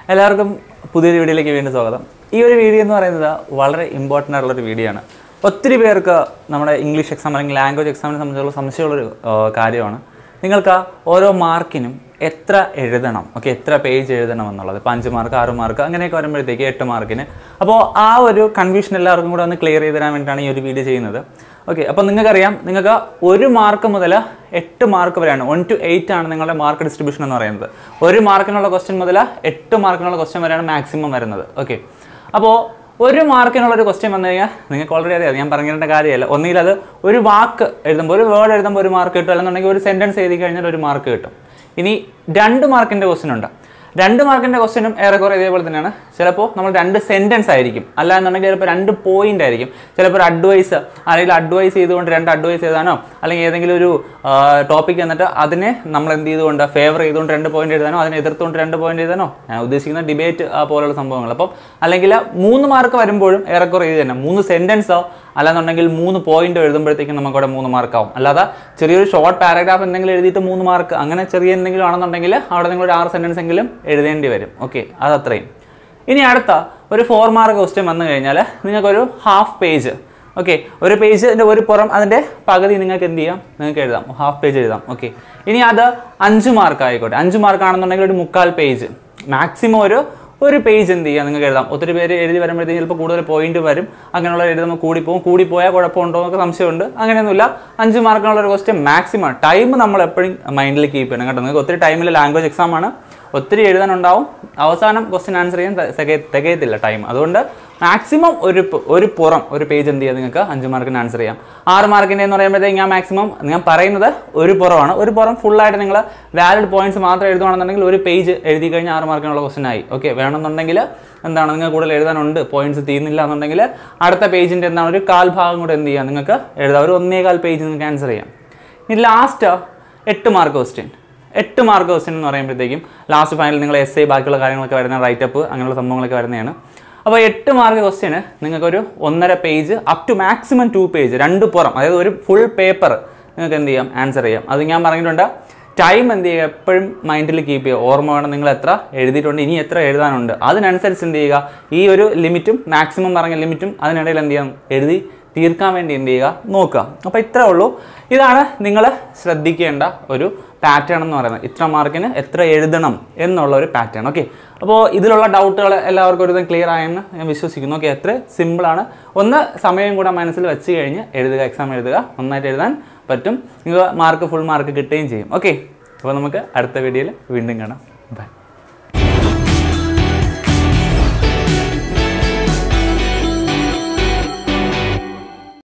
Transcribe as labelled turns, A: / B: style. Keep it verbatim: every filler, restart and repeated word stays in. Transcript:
A: എല്ലാവർക്കും പുതിയൊരു വീഡിയോയിലേക്ക് വീണ്ടും സ്വാഗതം. ഈ ഒരു വീഡിയോ എന്ന് പറയുന്നത് വളരെ ഇമ്പോർട്ടൻ്റ് ആയിട്ടുള്ളൊരു വീഡിയോ ആണ്. ഒത്തിരി പേർക്ക് നമ്മുടെ ഇംഗ്ലീഷ് എക്സാം അല്ലെങ്കിൽ ലാംഗ്വേജ് എക്സാമിനെ സംബന്ധിച്ചുള്ള സംശയമുള്ളൊരു കാര്യമാണ്. നിങ്ങൾക്ക് ഓരോ മാർക്കിനും എത്ര എഴുതണം, ഓക്കെ, എത്ര പേജ് എഴുതണം എന്നുള്ളത്. ഇപ്പോൾ അഞ്ച് മാർക്ക്, ആറ് മാർക്ക് അങ്ങനെയൊക്കെ വരുമ്പോഴത്തേക്ക് എട്ട് മാർക്കിന്. അപ്പോൾ ആ ഒരു കൺഫ്യൂഷൻ എല്ലാവർക്കും കൂടെ ഒന്ന് ക്ലിയർ ചെയ്ത് തരാൻ വേണ്ടിയിട്ടാണ് ഈ ഒരു വീഡിയോ ചെയ്യുന്നത്. ഓക്കെ, അപ്പോൾ നിങ്ങൾക്കറിയാം, നിങ്ങൾക്ക് ഒരു മാർക്ക് മുതൽ എട്ട് മാർക്ക് വരെയാണ്, വൺ ടു എയ്റ്റ് ആണ് നിങ്ങളുടെ മാർക്ക് ഡിസ്ട്രിബ്യൂഷൻ എന്ന് പറയുന്നത്. ഒരു മാർക്കിനുള്ള ക്വസ്റ്റ്യൻ മുതൽ എട്ട് മാർക്കിനുള്ള ക്വസ്റ്റ്യൻ വരെയാണ് മാക്സിമം വരുന്നത്. ഓക്കെ, അപ്പോൾ ഒരു മാർക്കിനുള്ളൊരു ക്വസ്റ്റ്യൻ വന്നു കഴിഞ്ഞാൽ നിങ്ങൾക്ക് ഓൾറെഡി അറിയാം, ഞാൻ പറഞ്ഞിരുന്ന കാര്യമല്ല. ഒന്നുകിൽ അത് ഒരു വാക്ക് എഴുതുമ്പോൾ, ഒരു വേർഡ് എഴുതുമ്പോൾ ഒരു മാർക്ക് കിട്ടും, അല്ലെന്നുണ്ടെങ്കിൽ ഒരു സെൻറ്റൻസ് എഴുതി കഴിഞ്ഞാൽ ഒരു മാർക്ക് കിട്ടും. ഇനി രണ്ട് മാർക്കിൻ്റെ ക്വസ്റ്റ്യൻ ഉണ്ട്. രണ്ട് മാർക്കിൻ്റെ ക്വസ്റ്റ്യനും ഏറെക്കുറെ ഇതേപോലെ തന്നെയാണ്. ചിലപ്പോൾ നമ്മൾ രണ്ട് സെൻറ്റൻസ് ആയിരിക്കും, അല്ല എന്നുണ്ടെങ്കിൽ ചിലപ്പോൾ രണ്ട് പോയിന്റ് ആയിരിക്കും. ചിലപ്പോൾ ഒരു അഡ്വൈസ്, അല്ലെങ്കിൽ അഡ്വൈസ് ചെയ്തുകൊണ്ട് രണ്ട് അഡ്വൈസ് എഴുതാനോ, അല്ലെങ്കിൽ ഏതെങ്കിലും ഒരു ടോപ്പിക് എന്നിട്ട് അതിനെ നമ്മൾ എന്ത് ചെയ്തുകൊണ്ട് ഫേവർ ചെയ്തുകൊണ്ട് രണ്ട് പോയിന്റ് എഴുതാനോ, അതിനെ എതിർത്തുകൊണ്ട് രണ്ട് പോയിന്റ് എഴുതാനോ, ഞാൻ ഉദ്ദേശിക്കുന്ന ഡിബേറ്റ് പോലുള്ള സംഭവങ്ങൾ. അപ്പം അല്ലെങ്കിൽ മൂന്ന് മാർക്ക് വരുമ്പോഴും ഏറെക്കുറെ ഇത് തന്നെ, മൂന്ന് സെൻറ്റൻസോ അല്ലാന്നുണ്ടെങ്കിൽ മൂന്ന് പോയിന്റ് എഴുതുമ്പോഴത്തേക്കും നമുക്കവിടെ മൂന്ന് മാർക്കാവും. അല്ലാതെ ചെറിയൊരു ഷോർട്ട് പാരഗ്രാഫ് എന്തെങ്കിലും എഴുതിയിട്ട് മൂന്ന് മാർക്ക് അങ്ങനെ ചെറിയ എന്തെങ്കിലും ആണെന്നുണ്ടെങ്കിൽ അവിടെ നിങ്ങളൊരു ആറ് സെൻറ്റൻസ് എങ്കിലും എഴുതേണ്ടി വരും. ഓക്കെ, അതത്രയും. ഇനി അടുത്ത ഒരു ഫോർ മാർക്ക് ക്വസ്റ്റ്യൻ വന്നു കഴിഞ്ഞാൽ നിങ്ങൾക്കൊരു ഹാഫ് പേജ്, ഓക്കെ, ഒരു പേജിൻ്റെ ഒരു പുറം അതിൻ്റെ പകുതി നിങ്ങൾക്ക് എന്ത് ചെയ്യാം, നിങ്ങൾക്ക് എഴുതാം, ഹാഫ് പേജ് എഴുതാം. ഓക്കെ, ഇനി അത് അഞ്ച് മാർക്ക് ആയിക്കോട്ടെ. അഞ്ച് മാർക്ക് ആണെന്നുണ്ടെങ്കിൽ ഒരു മുക്കാൽ പേജ്, മാക്സിമം ഒരു ഒരു പേജ് എന്ത് ചെയ്യുക നിങ്ങൾക്ക് എഴുതാം. ഒത്തിരി പേര് എഴുതി വരുമ്പോഴത്തേക്കും ചിലപ്പോൾ കൂടുതൽ പോയിന്റ് വരും, അങ്ങനെയുള്ള എഴുതുമ്പോൾ കൂടിപ്പോകും. കൂടിപ്പോയാൽ കുഴപ്പമുണ്ടോ എന്നൊക്കെ സംശയമുണ്ട്. അങ്ങനെയൊന്നുമില്ല. അഞ്ച് മാർക്കിനുള്ള ഒരു ക്വസ്റ്റ്യൻ മാക്സിമം ടൈം നമ്മൾ എപ്പോഴും മൈൻഡിൽ കീപ്പ് ചെയ്യണം കേട്ടോ. നിങ്ങൾക്ക് ഒത്തിരി ടൈമിൽ ലാംഗ്വേജ് എക്സാം ആണ്, ഒത്തിരി എഴുതാനുണ്ടാവും, അവസാനം ക്വസ്റ്റ്യൻ ആൻസർ ചെയ്യാൻ തികയ തികയത്തില്ല ടൈം. അതുകൊണ്ട് മാക്സിമം ഒരു ഒരു പുറം ഒരു പേജ് എന്ത് ചെയ്യുക നിങ്ങൾക്ക് അഞ്ച് മാർക്കിന് ആൻസർ ചെയ്യാം. ആറ് മാർക്കിൻ്റെ എന്ന് പറയുമ്പോഴത്തേക്ക് ഞാൻ മാക്സിമം ഞാൻ പറയുന്നത് ഒരു പുറമാണ്. ഒരു പുറം ഫുള്ളായിട്ട് നിങ്ങൾ വാലിഡ് പോയിന്റ്സ് മാത്രം എഴുതുകയാണെന്നുണ്ടെങ്കിൽ ഒരു പേജ് എഴുതി കഴിഞ്ഞാൽ ആറ് മാർക്കിനുള്ള ക്വസ്റ്റ്യൻ ആയി. ഓക്കെ, വേണമെന്നുണ്ടെങ്കിൽ എന്താണ് നിങ്ങൾ കൂടുതൽ എഴുതാനുണ്ട്, പോയിന്റ്സ് തീർന്നില്ല എന്നുണ്ടെങ്കിൽ അടുത്ത പേജിൻ്റെ എന്താണ് ഒരു കാൽ ഭാഗം കൂടെ എന്ത് ചെയ്യുക നിങ്ങൾക്ക് എഴുതാം. ഒരു ഒന്നേകാൽ പേജ് നിങ്ങൾക്ക് ആൻസർ ചെയ്യാം. ഇനി ലാസ്റ്റ് എട്ട് മാർക്ക് ക്വസ്റ്റ്യൻ. എട്ട് മാർക്ക് ക്വസ്റ്റ്യൻ എന്ന് പറയുമ്പോഴത്തേക്കും ലാസ്റ്റ് ഫൈനൽ നിങ്ങൾ എസ് എ ബാക്കിയുള്ള കാര്യങ്ങളൊക്കെ വരുന്ന റൈറ്റപ്പ് അങ്ങനെയുള്ള സംഭവങ്ങളൊക്കെ വരുന്നതാണ്. അപ്പോൾ എട്ട് മാർക്ക് ക്വസ്റ്റ്യന് നിങ്ങൾക്കൊരു ഒന്നര page up to maximum two page, രണ്ട് പുറം, അതായത് ഒരു ഫുൾ പേപ്പർ നിങ്ങൾക്ക് എന്ത് ചെയ്യാം ആൻസർ ചെയ്യാം. അത് ഞാൻ പറഞ്ഞിട്ടുണ്ട്. ടൈം എന്ത് ചെയ്യുക എപ്പോഴും മൈൻഡിൽ കീപ്പ് ചെയ്യുക. ഓർമ്മ വേണം, നിങ്ങൾ എത്ര എഴുതിയിട്ടുണ്ട്, ഇനി എത്ര എഴുതാനുണ്ട്, അതിനനുസരിച്ച് എന്ത് ചെയ്യുക, ഈ ഒരു ലിമിറ്റും മാക്സിമം പറഞ്ഞ ലിമിറ്റും അതിനിടയിൽ എന്ത് ചെയ്യാം എഴുതി തീർക്കാൻ വേണ്ടി എന്ത് ചെയ്യുക നോക്കുക. അപ്പോൾ ഇത്രേ ഉള്ളൂ. ഇതാണ് നിങ്ങൾ ശ്രദ്ധിക്കേണ്ട ഒരു പാറ്റേൺ എന്ന് പറയുന്നത്. ഇത്ര മാർക്കിന് എത്ര എഴുതണം എന്നുള്ള ഒരു പാറ്റേൺ. ഓക്കെ, അപ്പോൾ ഇതിലുള്ള ഡൗട്ടുകൾ എല്ലാവർക്കും ഒരു ക്ലിയർ ആയെന്ന് ഞാൻ വിശ്വസിക്കുന്നു. ഓക്കെ, എത്ര സിമ്പിളാണ്. ഒന്ന് സമയം കൂടെ മനസ്സിൽ വെച്ച് കഴിഞ്ഞ് എഴുതുക, എക്സാം എഴുതുക, നന്നായിട്ട് എഴുതാൻ പറ്റും. നിങ്ങൾക്ക് മാർക്ക് ഫുൾ മാർക്ക് കിട്ടുകയും ചെയ്യും. ഓക്കെ, അപ്പോൾ നമുക്ക് അടുത്ത വീഡിയോയിൽ വീണ്ടും കാണാം. ബൈ.